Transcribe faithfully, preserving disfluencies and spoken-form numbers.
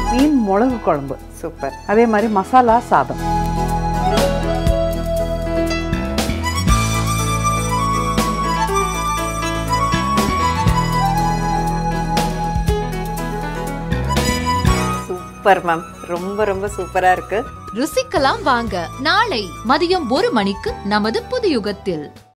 மீன் மிளகு குழம்பு சூப்பர். அதே மாதிரி மசாலா சாதம். சூப்பர் மேம், ரொம்ப ரொம்ப சூப்பரா இருக்கு. ருசிக்கலாம் வாங்க. நாளை மதியம் ஒரு மணிக்கு நமது புது யுகத்தில்.